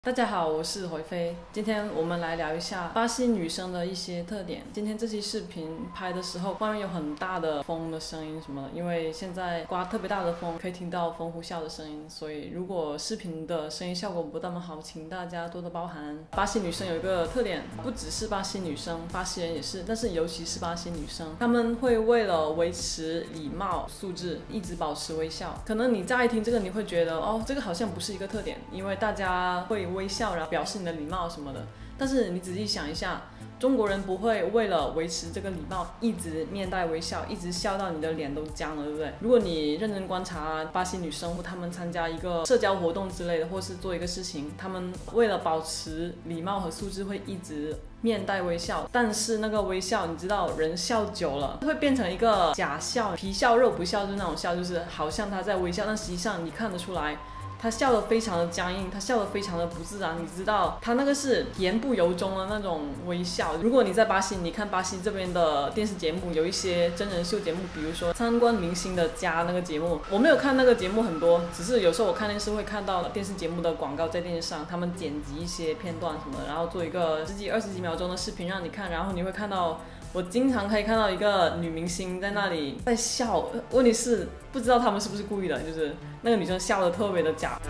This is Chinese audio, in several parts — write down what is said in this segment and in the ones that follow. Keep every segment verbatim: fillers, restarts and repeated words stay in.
大家好，我是回飞。今天我们来聊一下巴西女生的一些特点。今天这期视频拍的时候，外面有很大的风的声音什么的，因为现在刮特别大的风，可以听到风呼啸的声音，所以如果视频的声音效果不那么好，请大家多多包涵。巴西女生有一个特点，不只是巴西女生，巴西人也是，但是尤其是巴西女生，她们会为了维持礼貌素质，一直保持微笑。可能你乍一听这个，你会觉得哦，这个好像不是一个特点，因为大家会微笑，然后表示你的礼貌什么的。但是你仔细想一下，中国人不会为了维持这个礼貌，一直面带微笑，一直笑到你的脸都僵了，对不对？如果你认真观察巴西女生，或她们参加一个社交活动之类的，或是做一个事情，她们为了保持礼貌和素质，会一直面带微笑。但是那个微笑，你知道，人笑久了会变成一个假笑，皮笑肉不笑，就是那种笑，就是好像他在微笑，但实际上你看得出来。他笑得非常的僵硬，他笑得非常的不自然，你知道，他那个是言不由衷的那种微笑。如果你在巴西，你看巴西这边的电视节目，有一些真人秀节目，比如说参观明星的家那个节目，我没有看那个节目很多，只是有时候我看电视会看到电视节目的广告在电视上，他们剪辑一些片段什么的，然后做一个十几二十几秒钟的视频让你看，然后你会看到。我经常可以看到一个女明星在那里在笑，问题是不知道他们是不是故意的，就是那个女生笑得特别的假。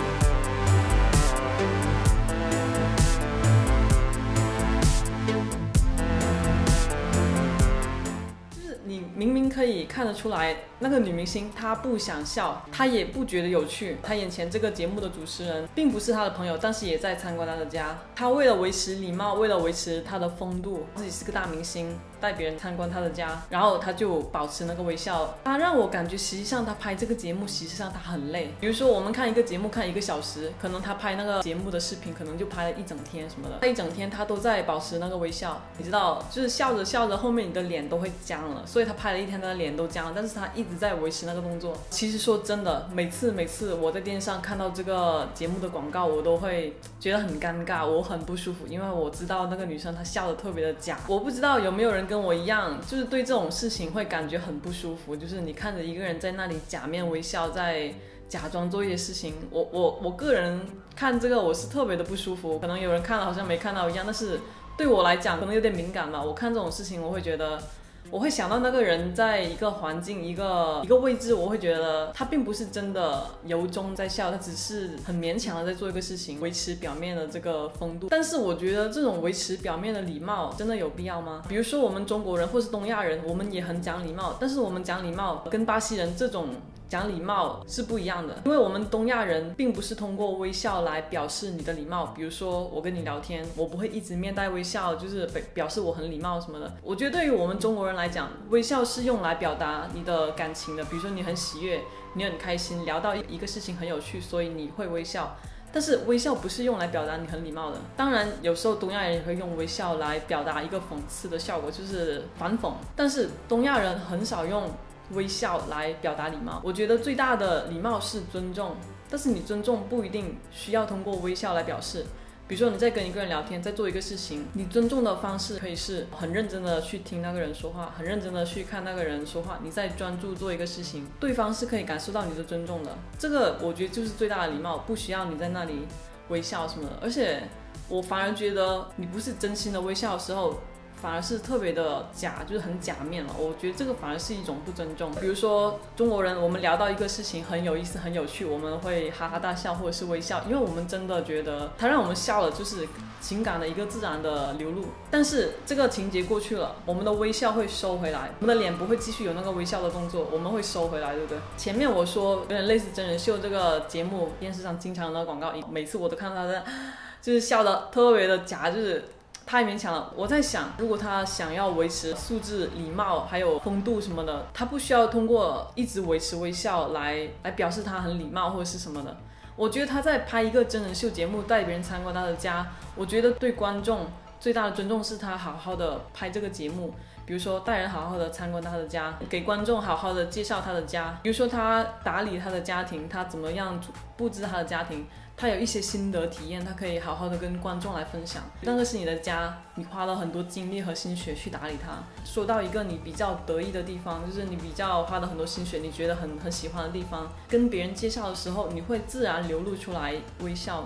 就是你明明可以看得出来，那个女明星她不想笑，她也不觉得有趣。她眼前这个节目的主持人并不是她的朋友，但是也在参观她的家。她为了维持礼貌，为了维持她的风度，自己是个大明星，带别人参观她的家，然后她就保持那个微笑。她让我感觉，实际上她拍这个节目，实际上她很累。比如说我们看一个节目看一个小时，可能她拍那个节目的视频，可能就拍了一整天什么的。她一整天她都在保持那个微笑，你知道，就是笑着笑着，后面你的脸都会僵了。所以她拍了一天，她的脸都僵了，但是她一直在维持那个动作。其实说真的，每次每次我在电视上看到这个节目的广告，我都会觉得很尴尬，我很不舒服，因为我知道那个女生她笑得特别的假。我不知道有没有人跟我一样，就是对这种事情会感觉很不舒服，就是你看着一个人在那里假面微笑，在假装做一些事情。我我我个人看这个我是特别的不舒服，可能有人看了好像没看到一样，但是对我来讲可能有点敏感吧。我看这种事情我会觉得。我会想到那个人在一个环境、一个一个位置，我会觉得他并不是真的由衷在笑，他只是很勉强的在做一个事情，维持表面的这个风度。但是我觉得这种维持表面的礼貌真的有必要吗？比如说我们中国人或是东亚人，我们也很讲礼貌，但是我们讲礼貌跟巴西人这种讲礼貌是不一样的，因为我们东亚人并不是通过微笑来表示你的礼貌。比如说我跟你聊天，我不会一直面带微笑，就是表示我很礼貌什么的。我觉得对于我们中国人来讲，微笑是用来表达你的感情的。比如说你很喜悦，你很开心，聊到一个事情很有趣，所以你会微笑。但是微笑不是用来表达你很礼貌的。当然有时候东亚人也会用微笑来表达一个讽刺的效果，就是反讽。但是东亚人很少用微笑来表达礼貌。我觉得最大的礼貌是尊重，但是你尊重不一定需要通过微笑来表示。比如说你在跟一个人聊天，在做一个事情，你尊重的方式可以是很认真的去听那个人说话，很认真的去看那个人说话，你在专注做一个事情，对方是可以感受到你的尊重的。这个我觉得就是最大的礼貌，不需要你在那里微笑什么的。而且我反而觉得你不是真心的微笑的时候，反而是特别的假，就是很假面了。我觉得这个反而是一种不尊重。比如说中国人，我们聊到一个事情很有意思、很有趣，我们会哈哈大笑或者是微笑，因为我们真的觉得它让我们笑了，就是情感的一个自然的流露。但是这个情节过去了，我们的微笑会收回来，我们的脸不会继续有那个微笑的动作，我们会收回来，对不对？前面我说有点类似真人秀这个节目，电视上经常有那个广告，每次我都看到他在就是笑得特别的假，就是太勉强了。我在想，如果他想要维持素质、礼貌还有风度什么的，他不需要通过一直维持微笑来来表示他很礼貌或者是什么的。我觉得他在拍一个真人秀节目，带别人参观他的家，我觉得对观众最大的尊重是他好好的拍这个节目。比如说带人好好的参观他的家，给观众好好的介绍他的家。比如说他打理他的家庭，他怎么样布置他的家庭，他有一些心得体验，他可以好好的跟观众来分享。那个是你的家，你花了很多精力和心血去打理它。说到一个你比较得意的地方，就是你比较花了很多心血，你觉得很很喜欢的地方，跟别人介绍的时候，你会自然流露出来微笑。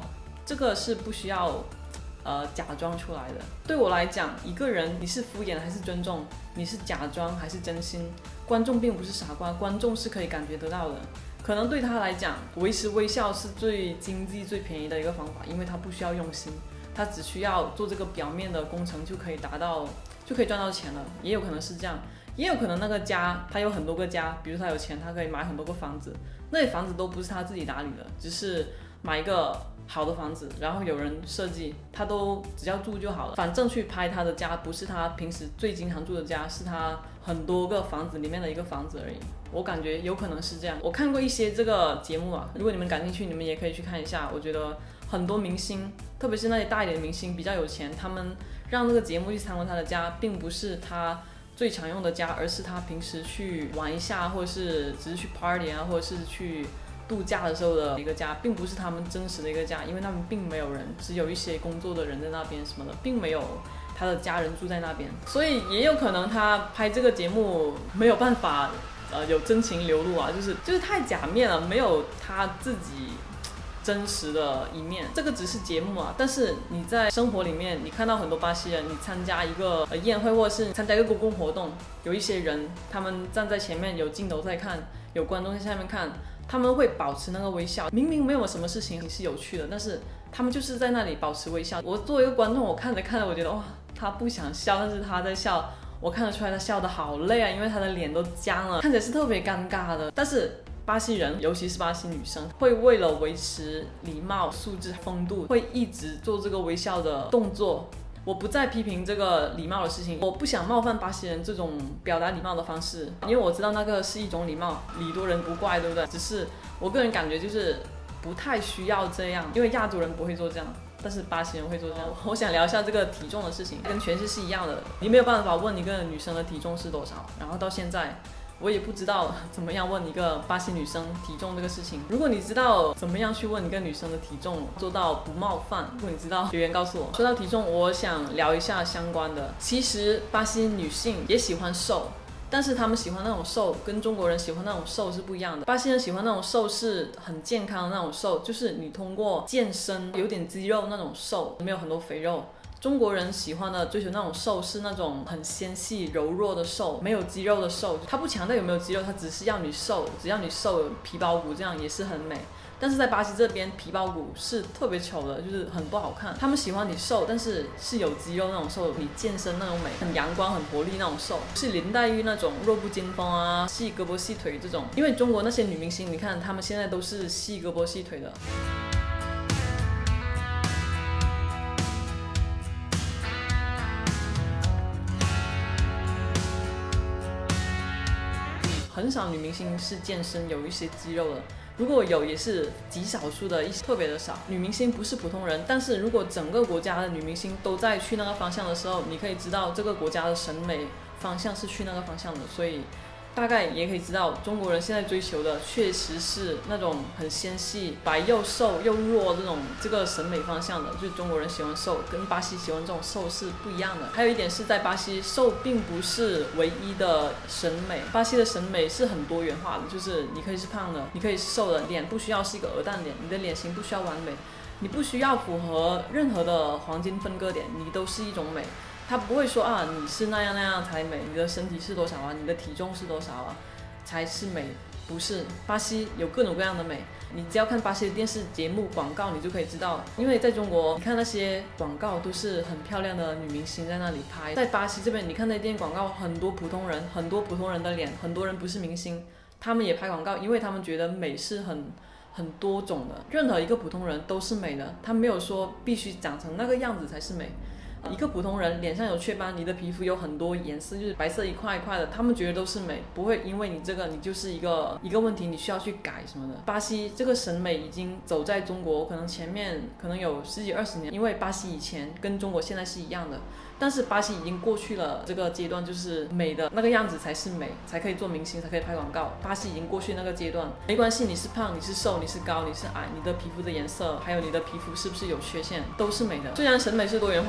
这个是不需要呃假装出来的。对我来讲，一个人你是敷衍还是尊重，你是假装还是真心，观众并不是傻瓜，观众是可以感觉得到的。可能对他来讲，维持微笑是最经济最便宜的一个方法，因为他不需要用心，他只需要做这个表面的工程就可以达到，就可以赚到钱了。也有可能是这样，也有可能那个家他有很多个家，比如他有钱，他可以买很多个房子，那些房子都不是他自己打理的，只是买一个好的房子，然后有人设计，他都只要住就好了。反正去拍他的家不是他平时最经常住的家，是他很多个房子里面的一个房子而已。我感觉有可能是这样。我看过一些这个节目啊，如果你们感兴趣，你们也可以去看一下。我觉得很多明星，特别是那些大一点的明星比较有钱，他们让那个节目去参观他的家，并不是他最常用的家，而是他平时去玩一下，或者是只是去 party 啊，或者是去度假的时候的一个家，并不是他们真实的一个家，因为他们并没有人，只有一些工作的人在那边什么的，并没有他的家人住在那边，所以也有可能他拍这个节目没有办法呃有真情流露啊，就是就是太假面了，没有他自己真实的一面。这个只是节目啊，但是你在生活里面，你看到很多巴西人，你参加一个呃宴会或者是参加一个公共活动，有一些人他们站在前面，有镜头在看，有观众在下面看，他们会保持那个微笑，明明没有什么事情是有趣的，但是他们就是在那里保持微笑。我作为一个观众，我看着看着，我觉得哇，他不想笑，但是他在笑，我看得出来他笑得好累啊，因为他的脸都僵了，看起来是特别尴尬的。但是巴西人，尤其是巴西女生，会为了维持礼貌、素质、风度，会一直做这个微笑的动作。我不再批评这个礼貌的事情，我不想冒犯巴西人这种表达礼貌的方式，因为我知道那个是一种礼貌，礼多人不怪，对不对？只是我个人感觉就是不太需要这样，因为亚洲人不会做这样，但是巴西人会做这样。我想聊一下这个体重的事情，跟全世是一样的，你没有办法问一个女生的体重是多少，然后到现在我也不知道怎么样问一个巴西女生体重这个事情。如果你知道怎么样去问一个女生的体重，做到不冒犯，如果你知道，留言告诉我。说到体重，我想聊一下相关的。其实巴西女性也喜欢瘦，但是他们喜欢那种瘦，跟中国人喜欢那种瘦是不一样的。巴西人喜欢那种瘦是很健康的那种瘦，就是你通过健身有点肌肉那种瘦，没有很多肥肉。中国人喜欢的追求那种瘦是那种很纤细柔弱的瘦，没有肌肉的瘦。他不强调有没有肌肉，他只是要你瘦，只要你瘦有皮包骨，这样也是很美。但是在巴西这边，皮包骨是特别丑的，就是很不好看。他们喜欢你瘦，但是是有肌肉那种瘦，你健身那种美，很阳光、很活力那种瘦，是林黛玉那种弱不禁风啊，细胳膊细腿这种。因为中国那些女明星，你看她们现在都是细胳膊细腿的。很少女明星是健身有一些肌肉的，如果有也是极少数的，一些特别的少。女明星不是普通人，但是如果整个国家的女明星都在去那个方向的时候，你可以知道这个国家的审美方向是去那个方向的，所以大概也可以知道中国人现在追求的确实是那种很纤细、白又瘦又弱这种这个审美方向的，就是中国人喜欢瘦，跟巴西喜欢这种瘦是不一样的。还有一点是在巴西，瘦并不是唯一的审美，巴西的审美是很多元化的，就是你可以是胖的，你可以是瘦的，脸不需要是一个鹅蛋脸，你的脸型不需要完美，你不需要符合任何的黄金分割点，你都是一种美。他不会说啊，你是那样那样才美，你的身体是多少啊，你的体重是多少啊，才是美。不是，巴西有各种各样的美，你只要看巴西的电视节目广告，你就可以知道。因为在中国，你看那些广告都是很漂亮的女明星在那里拍，在巴西这边，你看那些电影广告，很多普通人，很多普通人的脸，很多人不是明星，他们也拍广告，因为他们觉得美是很很多种的，任何一个普通人都是美的，他没有说必须长成那个样子才是美。一个普通人脸上有雀斑，你的皮肤有很多颜色，就是白色一块一块的，他们觉得都是美，不会因为你这个你就是一个一个问题，你需要去改什么的。巴西这个审美已经走在中国可能前面可能有十几二十年，因为巴西以前跟中国现在是一样的，但是巴西已经过去了这个阶段，就是美的那个样子才是美，才可以做明星，才可以拍广告。巴西已经过去那个阶段，没关系，你是胖，你是瘦，你是高，你是矮，你的皮肤的颜色，还有你的皮肤是不是有缺陷，都是美的。虽然审美是多元化的，但是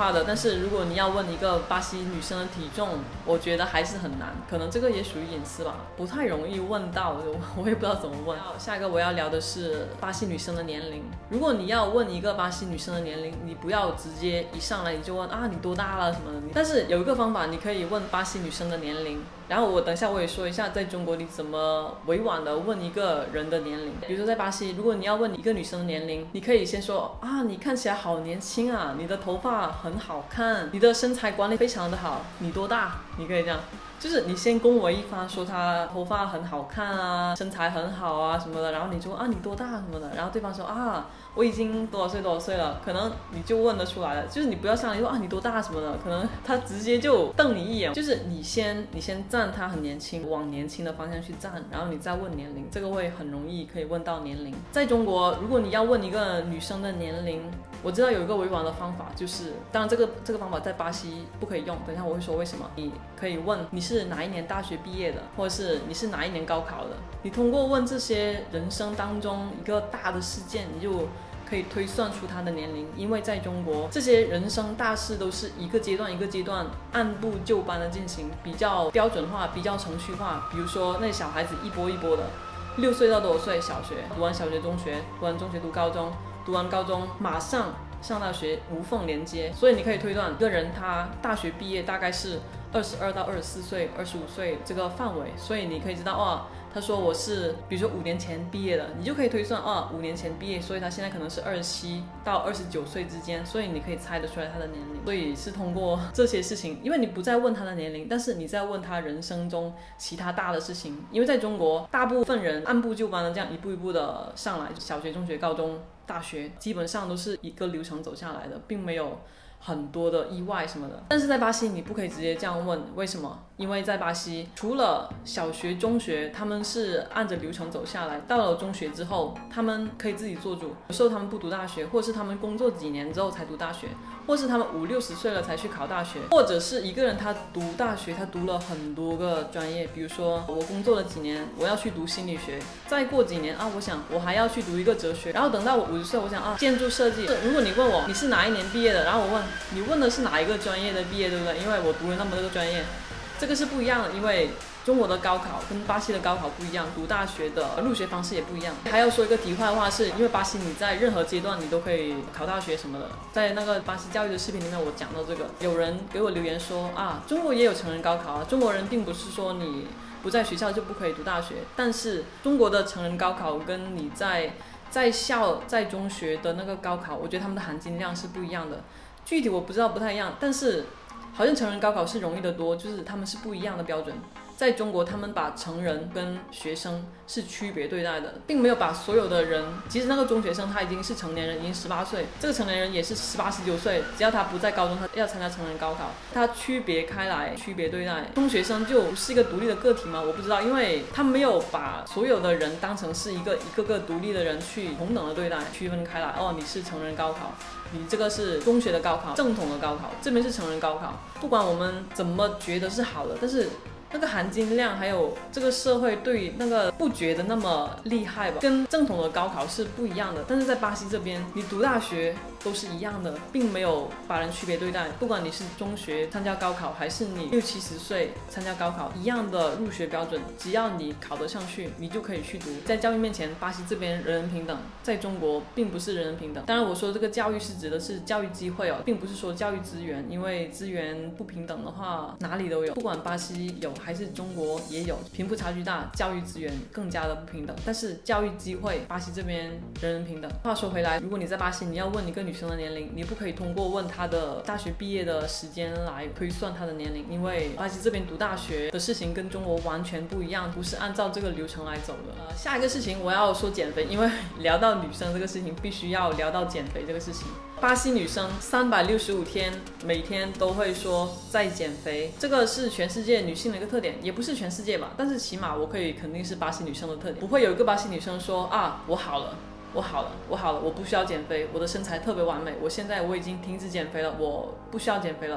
是如果你要问一个巴西女生的体重，我觉得还是很难，可能这个也属于隐私吧，不太容易问到，我也不知道怎么问。下一个我要聊的是巴西女生的年龄。如果你要问一个巴西女生的年龄，你不要直接一上来你就问啊你多大了什么的，但是有一个方法，你可以问巴西女生的年龄。然后我等一下我也说一下，在中国你怎么委婉的问一个人的年龄。比如说在巴西，如果你要问一个女生的年龄，你可以先说啊，你看起来好年轻啊，你的头发很好看，你的身材管理非常的好，你多大？你可以这样，就是你先恭维一番，说她头发很好看啊，身材很好啊什么的，然后你就问啊你多大什么的，然后对方说啊我已经多少岁多少岁了，可能你就问得出来了。就是你不要上来说啊你多大什么的，可能他直接就瞪你一眼。就是你先你先赞他很年轻，往年轻的方向去赞，然后你再问年龄，这个会很容易可以问到年龄。在中国，如果你要问一个女生的年龄，我知道有一个委婉的方法，就是当然这个这个方法在巴西不可以用，等一下我会说为什么。你可以问你是哪一年大学毕业的，或者是你是哪一年高考的。你通过问这些人生当中一个大的事件，你就可以推算出他的年龄。因为在中国，这些人生大事都是一个阶段一个阶段按部就班的进行，比较标准化，比较程序化。比如说那小孩子一波一波的，六岁到多少岁小学，读完小学中学，读完中学读高中，读完高中马上上大学，无缝连接。所以你可以推断一个人他大学毕业大概是二十二到二十四岁、二十五岁这个范围。所以你可以知道哦，他说我是比如说五年前毕业的，你就可以推算哦，五年前毕业，所以他现在可能是二十七到二十九岁之间，所以你可以猜得出来他的年龄。所以是通过这些事情，因为你不再问他的年龄，但是你在问他人生中其他大的事情。因为在中国，大部分人按部就班的这样一步一步的上来，小学、中学、高中、大学基本上都是一个流程走下来的，并没有很多的意外什么的。但是在巴西你不可以直接这样问，为什么？因为在巴西除了小学、中学他们是按着流程走下来，到了中学之后他们可以自己做主，有时候他们不读大学，或者是他们工作几年之后才读大学，或是他们五六十岁了才去考大学，或者是一个人他读大学他读了很多个专业。比如说我工作了几年，我要去读心理学，再过几年啊，我想我还要去读一个哲学，然后等到我五十岁，我想啊建筑设计。如果你问我你是哪一年毕业的，然后我问你问的是哪一个专业的毕业，对不对？因为我读了那么多个专业，这个是不一样的。因为中国的高考跟巴西的高考不一样，读大学的入学方式也不一样。还要说一个题外话，是因为巴西你在任何阶段你都可以考大学什么的。在那个巴西教育的视频里面我讲到这个，有人给我留言说啊，中国也有成人高考啊，中国人并不是说你不在学校就不可以读大学，但是中国的成人高考跟你在在校在中学的那个高考，我觉得他们的含金量是不一样的。具体我不知道，不太一样，但是好像成人高考是容易得多，就是他们是不一样的标准。在中国他们把成人跟学生是区别对待的，并没有把所有的人，即使那个中学生他已经是成年人，已经十八岁，这个成年人也是十八十九岁，只要他不在高中，他要参加成人高考，他区别开来，区别对待。中学生就不是一个独立的个体吗？我不知道，因为他没有把所有的人当成是一个一个个独立的人去同等的对待，区分开来。哦，你是成人高考，你这个是中学的高考，正统的高考，这边是成人高考。不管我们怎么觉得是好的，但是那个含金量还有这个社会对那个不觉得那么厉害吧，跟正统的高考是不一样的。但是在巴西这边，你读大学都是一样的，并没有把人区别对待。不管你是中学参加高考，还是你六七十岁参加高考，一样的入学标准，只要你考得上去，你就可以去读。在教育面前，巴西这边人人平等，在中国并不是人人平等。当然我说这个教育是指的是教育机会哦，并不是说教育资源，因为资源不平等的话哪里都有，不管巴西有还是中国也有，贫富差距大，教育资源更加的不平等。但是教育机会，巴西这边人人平等。话说回来，如果你在巴西，你要问一个女生的年龄，你不可以通过问她的大学毕业的时间来推算她的年龄，因为巴西这边读大学的事情跟中国完全不一样，不是按照这个流程来走的。呃，下一个事情我要说减肥，因为聊到女生这个事情，必须要聊到减肥这个事情。巴西女生三百六十五天每天都会说在减肥，这个是全世界女性的一个特点，也不是全世界吧，但是起码我可以肯定是巴西女生的特点。不会有一个巴西女生说啊，我好了我好了我好了我不需要减肥，我的身材特别完美，我现在我已经停止减肥了，我不需要减肥了，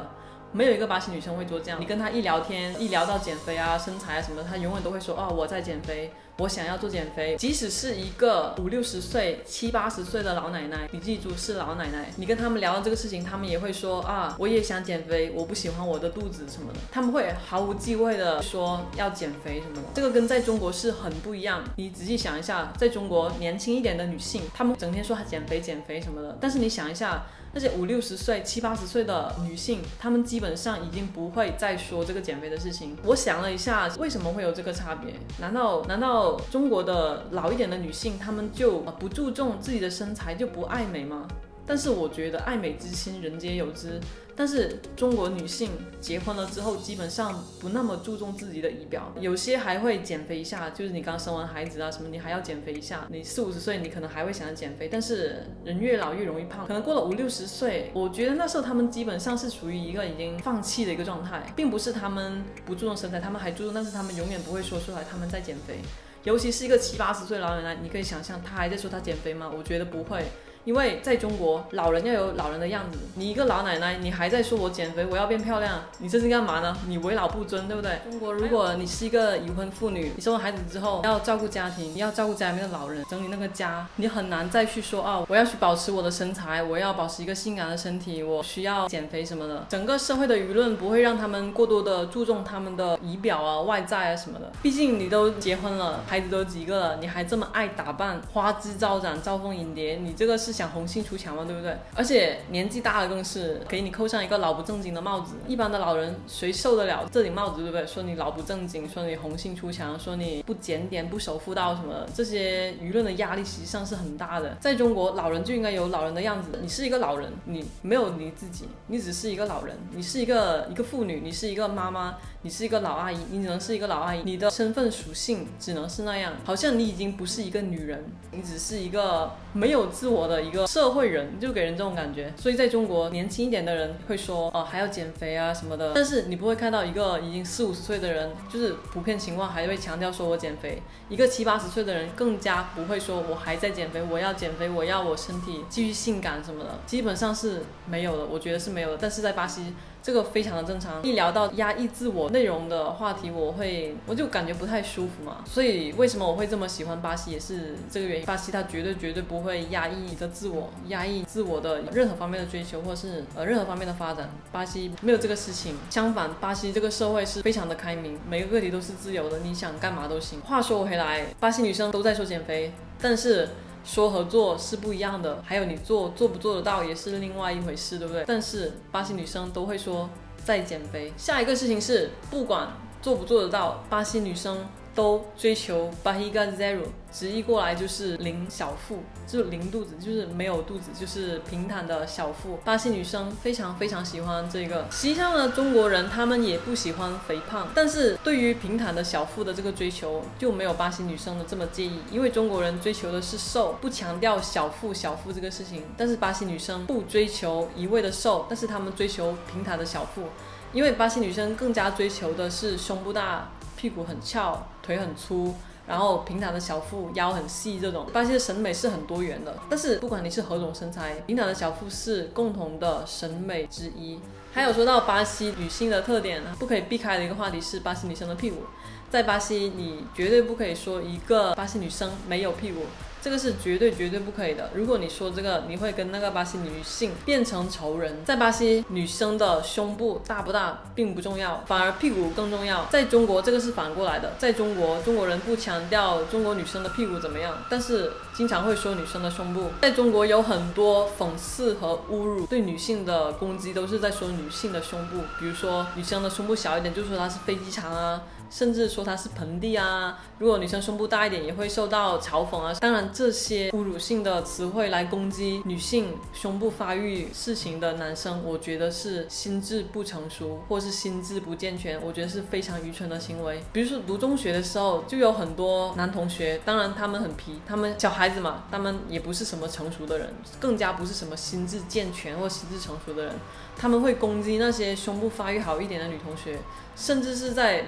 没有一个巴西女生会做这样。你跟她一聊天，一聊到减肥啊、身材啊什么的，她永远都会说啊、哦、我在减肥，我想要做减肥。即使是一个五六十岁、七八十岁的老奶奶，你记住是老奶奶，你跟他们聊到这个事情，他们也会说啊，我也想减肥，我不喜欢我的肚子什么的，他们会毫无忌讳的说要减肥什么的。这个跟在中国是很不一样。你仔细想一下，在中国年轻一点的女性，她们整天说减肥减肥什么的，但是你想一下。那些五六十岁、七八十岁的女性，她们基本上已经不会再说这个减肥的事情。我想了一下，为什么会有这个差别？难道难道中国的老一点的女性，她们就不注重自己的身材，就不爱美吗？但是我觉得爱美之心人皆有之，但是中国女性结婚了之后，基本上不那么注重自己的仪表，有些还会减肥一下，就是你刚生完孩子啊什么，你还要减肥一下。你四五十岁，你可能还会想要减肥，但是人越老越容易胖，可能过了五六十岁，我觉得那时候他们基本上是属于一个已经放弃的一个状态，并不是他们不注重身材，他们还注重，但是他们永远不会说出来他们在减肥。尤其是一个七八十岁老奶奶，你可以想象她还在说她减肥吗？我觉得不会。因为在中国，老人要有老人的样子。你一个老奶奶，你还在说我减肥，我要变漂亮，你这是干嘛呢？你为老不尊，对不对？中国，如果你是一个已婚妇女，你生了孩子之后要照顾家庭，你要照顾家里面的老人，整理那个家，你很难再去说啊，我要去保持我的身材，我要保持一个性感的身体，我需要减肥什么的。整个社会的舆论不会让他们过多的注重他们的仪表啊、外在啊什么的。毕竟你都结婚了，孩子都几个了，你还这么爱打扮，花枝招展、招蜂引蝶，你这个是想红杏出墙，对不对？而且年纪大了更是给你扣上一个老不正经的帽子。一般的老人谁受得了这顶帽子，对不对？说你老不正经，说你红杏出墙，说你不检点、不守妇道什么的，这些舆论的压力实际上是很大的。在中国，老人就应该有老人的样子。你是一个老人，你没有你自己，你只是一个老人，你是一个一个妇女，你是一个妈妈，你是一个老阿姨，你只能是一个老阿姨，你的身份属性只能是那样，好像你已经不是一个女人，你只是一个没有自我的一个社会人，就给人这种感觉。所以在中国，年轻一点的人会说哦还要减肥啊什么的，但是你不会看到一个已经四五十岁的人，就是普遍情况还会强调说我减肥。一个七八十岁的人更加不会说我还在减肥，我要减肥，我要我身体继续性感什么的，基本上是没有的，我觉得是没有的。但是在巴西，这个非常的正常。一聊到压抑自我内容的话题，我会我就感觉不太舒服嘛。所以为什么我会这么喜欢巴西，也是这个原因。巴西它绝对绝对不会压抑你的自我，压抑自我的任何方面的追求，或者是呃任何方面的发展。巴西没有这个事情，相反，巴西这个社会是非常的开明，每个个体都是自由的，你想干嘛都行。话说回来，巴西女生都在说减肥，但是说和做是不一样的，还有你做做不做得到也是另外一回事，对不对？但是巴西女生都会说在减肥。下一个事情是，不管做不做得到，巴西女生都追求 barriga zero， 直译过来就是零小腹，就是零肚子，就是没有肚子，就是平坦的小腹。巴西女生非常非常喜欢这个。实际上呢，中国人他们也不喜欢肥胖，但是对于平坦的小腹的这个追求就没有巴西女生的这么介意，因为中国人追求的是瘦，不强调小腹小腹这个事情，但是巴西女生不追求一味的瘦，但是他们追求平坦的小腹，因为巴西女生更加追求的是胸部大，屁股很翘，腿很粗，然后平坦的小腹，腰很细，这种巴西的审美是很多元的。但是不管你是何种身材，平坦的小腹是共同的审美之一。还有说到巴西女性的特点，不可以避开的一个话题是巴西女生的屁股。在巴西，你绝对不可以说一个巴西女生没有屁股，这个是绝对绝对不可以的。如果你说这个，你会跟那个巴西女性变成仇人。在巴西，女生的胸部大不大并不重要，反而屁股更重要。在中国，这个是反过来的。在中国，中国人不强调中国女生的屁股怎么样，但是经常会说女生的胸部。在中国有很多讽刺和侮辱，对女性的攻击都是在说女性的胸部，比如说女生的胸部小一点，就说她是飞机场啊，甚至说她是盆地啊。如果女生胸部大一点，也会受到嘲讽啊。当然，这些侮辱性的词汇来攻击女性胸部发育事情的男生，我觉得是心智不成熟，或是心智不健全，我觉得是非常愚蠢的行为。比如说读中学的时候，就有很多男同学，当然他们很皮，他们小孩子嘛，他们也不是什么成熟的人，更加不是什么心智健全或心智成熟的人，他们会攻击那些胸部发育好一点的女同学，甚至是在老师背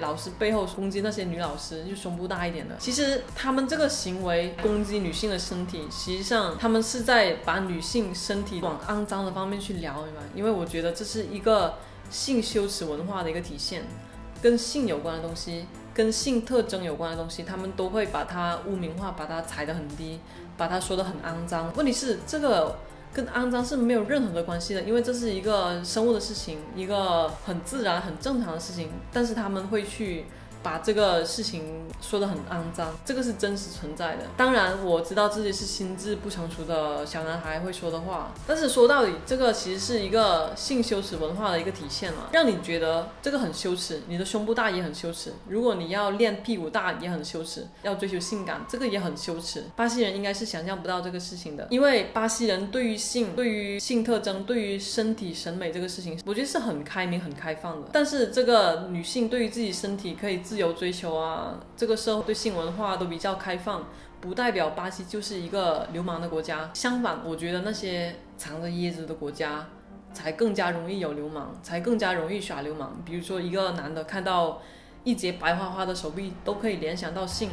背后攻击那些女老师，就胸部大一点的。其实他们这个行为攻击女性的身体，实际上他们是在把女性身体往肮脏的方面去聊，对吧？因为我觉得这是一个性羞耻文化的一个体现，跟性有关的东西，跟性特征有关的东西，他们都会把它污名化，把它踩得很低，把它说得很肮脏。问题是这个跟肮脏是没有任何的关系的，因为这是一个生物的事情，一个很自然很正常的事情，但是他们会去把这个事情说得很肮脏，这个是真实存在的。当然我知道自己是心智不成熟的小男孩会说的话，但是说到底这个其实是一个性羞耻文化的一个体现嘛，让你觉得这个很羞耻，你的胸部大也很羞耻，如果你要练屁股大也很羞耻，要追求性感这个也很羞耻。巴西人应该是想象不到这个事情的，因为巴西人对于性对于性特征对于身体审美这个事情我觉得是很开明很开放的，但是这个女性对于自己身体可以自由追求啊，这个社会对性文化都比较开放，不代表巴西就是一个流氓的国家。相反，我觉得那些藏着掖着的国家才更加容易有流氓，才更加容易耍流氓。比如说一个男的看到一截白花花的手臂都可以联想到性。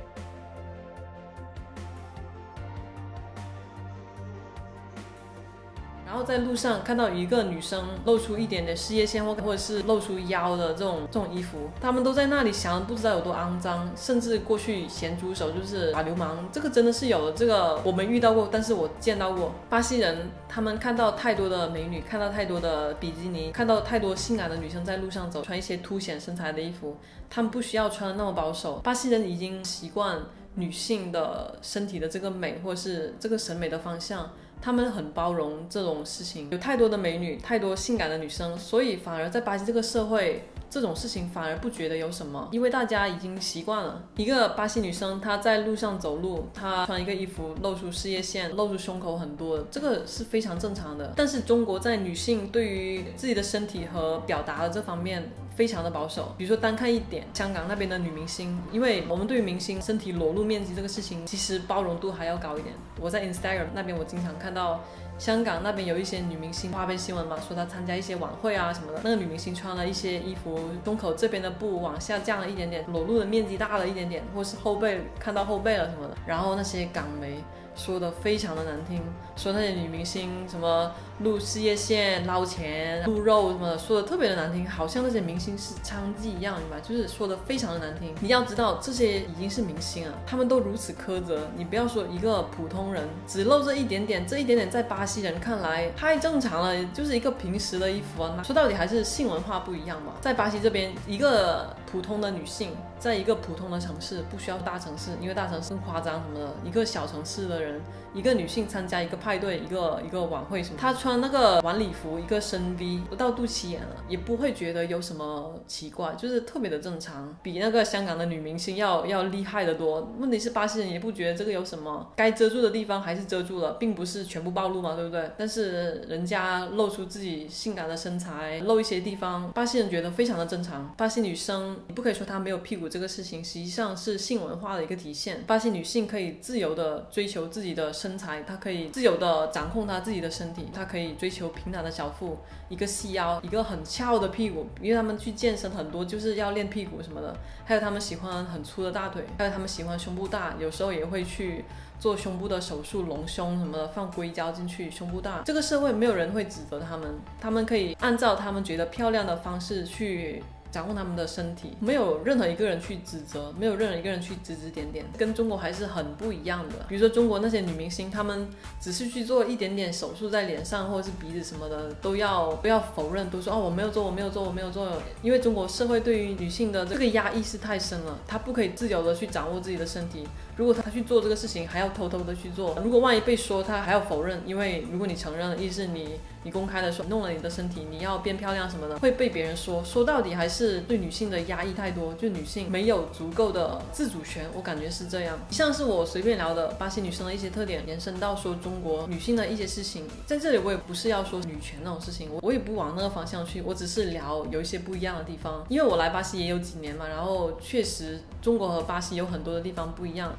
然后在路上看到一个女生露出一点点事业线或或者是露出腰的这种这种衣服，他们都在那里想不知道有多肮脏，甚至过去咸猪手就是打流氓，这个真的是有的，这个我没遇到过，但是我见到过。巴西人他们看到太多的美女，看到太多的比基尼，看到太多性感的女生在路上走，穿一些凸显身材的衣服，他们不需要穿得那么保守。巴西人已经习惯女性的身体的这个美或者是这个审美的方向，他们很包容这种事情，有太多的美女，太多性感的女生，所以反而在巴西这个社会这种事情反而不觉得有什么，因为大家已经习惯了。一个巴西女生她在路上走路，她穿一个衣服露出事业线，露出胸口很多，这个是非常正常的。但是中国在女性对于自己的身体和表达的这方面非常的保守。比如说单看一点香港那边的女明星，因为我们对于明星身体裸露面积这个事情其实包容度还要高一点。我在 Instagram 那边我经常看到香港那边有一些女明星花边新闻嘛，说她参加一些晚会啊什么的，那个女明星穿了一些衣服，胸口这边的布往下降了一点点，裸露的面积大了一点点，或是后背看到后背了什么的，然后那些港媒说的非常的难听，说那些女明星什么露事业线、捞钱、露肉什么的，说的特别的难听，好像那些明星是娼妓一样，明白？就是说的非常的难听。你要知道，这些已经是明星了，他们都如此苛责，你不要说一个普通人只露这一点点，这一点点在巴西人看来太正常了，就是一个平时的衣服啊。说到底还是性文化不一样嘛。在巴西这边，一个普通的女性，在一个普通的城市，不需要大城市，因为大城市更夸张什么的，一个小城市的人，一个女性参加一个派对，一个一个晚会什么，她穿那个晚礼服，一个深 V 不到肚脐眼了，也不会觉得有什么奇怪，就是特别的正常，比那个香港的女明星要要厉害得多。问题是巴西人也不觉得这个有什么，该遮住的地方还是遮住了，并不是全部暴露嘛，对不对？但是人家露出自己性感的身材，露一些地方，巴西人觉得非常的正常。巴西女生你不可以说她没有屁股这个事情，实际上是性文化的一个体现。巴西女性可以自由的追求自己的身材，她可以自由的掌控她自己的身体，她可以追求平坦的小腹，一个细腰，一个很翘的屁股，因为他们去健身很多就是要练屁股什么的，还有他们喜欢很粗的大腿，还有他们喜欢胸部大，有时候也会去做胸部的手术，隆胸什么的，放硅胶进去，胸部大。这个社会没有人会指责他们，他们可以按照他们觉得漂亮的方式去掌控他们的身体，没有任何一个人去指责，没有任何一个人去指指点点，跟中国还是很不一样的。比如说中国那些女明星，她们只是去做一点点手术在脸上或者是鼻子什么的，都要不要否认，都说哦我没有做，我没有做，我没有做。因为中国社会对于女性的这个压抑是太深了，她不可以自由的去掌握自己的身体。如果她去做这个事情，还要偷偷的去做。如果万一被说，她还要否认，因为如果你承认了，意思你你公开的说弄了你的身体，你要变漂亮什么的，会被别人说。说到底还是对女性的压抑太多，就女性没有足够的自主权，我感觉是这样。像是我随便聊的巴西女生的一些特点，延伸到说中国女性的一些事情，在这里我也不是要说女权那种事情，我我也不往那个方向去，我只是聊有一些不一样的地方。因为我来巴西也有几年嘛，然后确实中国和巴西有很多的地方不一样。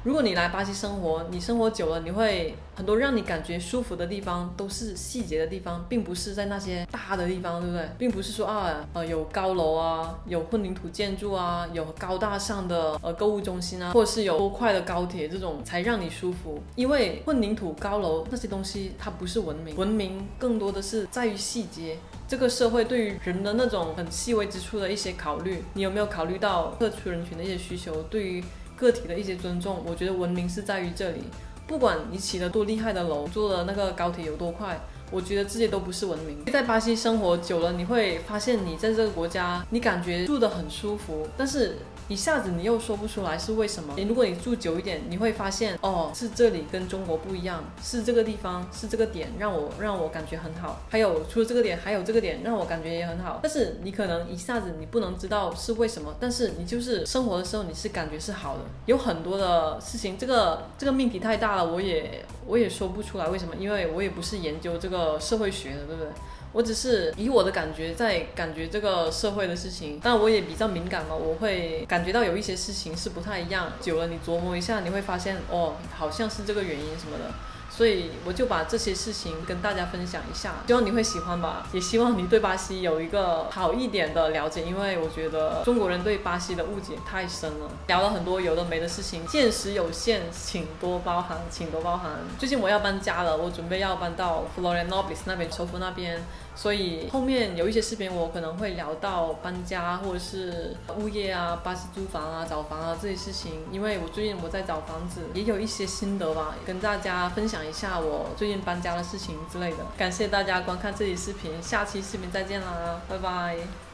如果你来巴西生活，你生活久了，你会很多让你感觉舒服的地方都是细节的地方，并不是在那些大的地方，对不对？并不是说啊呃有高楼啊，有混凝土建筑啊，有高大上的呃购物中心啊，或者是有多快的高铁这种才让你舒服。因为混凝土、高楼那些东西它不是文明，文明更多的是在于细节。这个社会对于人的那种很细微之处的一些考虑，你有没有考虑到特殊人群的一些需求，对于个体的一些尊重？我觉得文明是在于这里。不管你起了多厉害的楼，坐的那个高铁有多快，我觉得这些都不是文明。在巴西生活久了，你会发现你在这个国家，你感觉住得很舒服，但是一下子你又说不出来是为什么。如果你住久一点，你会发现哦，是这里跟中国不一样，是这个地方，是这个点让我让我感觉很好。还有除了这个点，还有这个点让我感觉也很好。但是你可能一下子你不能知道是为什么，但是你就是生活的时候你是感觉是好的。有很多的事情，这个这个命题太大了，我也我也说不出来为什么，因为我也不是研究这个社会学的，对不对？我只是以我的感觉在感觉这个社会的事情，但我也比较敏感嘛，我会感觉到有一些事情是不太一样。久了你琢磨一下，你会发现哦，好像是这个原因什么的。所以我就把这些事情跟大家分享一下，希望你会喜欢吧，也希望你对巴西有一个好一点的了解，因为我觉得中国人对巴西的误解太深了。聊了很多有的没的事情，见识有限，请多包涵，请多包涵。最近我要搬家了，我准备要搬到 Florianópolis 那边，首府那边，所以后面有一些视频我可能会聊到搬家或者是物业啊、巴西租房啊、找房啊这些事情，因为我最近我在找房子，也有一些心得吧，跟大家分享一下我最近搬家的事情之类的。感谢大家观看这期视频，下期视频再见啦，拜拜。